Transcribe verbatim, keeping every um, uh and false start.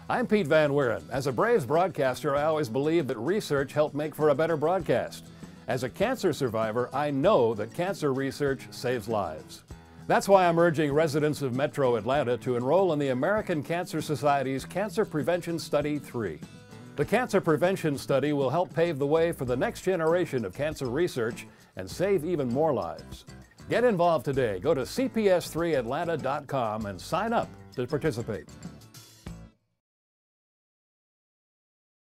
I'm Pete Van Wieren. As a Braves broadcaster, I always believed that research helped make for a better broadcast. As a cancer survivor, I know that cancer research saves lives. That's why I'm urging residents of Metro Atlanta to enroll in the American Cancer Society's Cancer Prevention Study three. The Cancer Prevention Study will help pave the way for the next generation of cancer research and save even more lives. Get involved today. Go to C P S three Atlanta dot com and sign up to participate.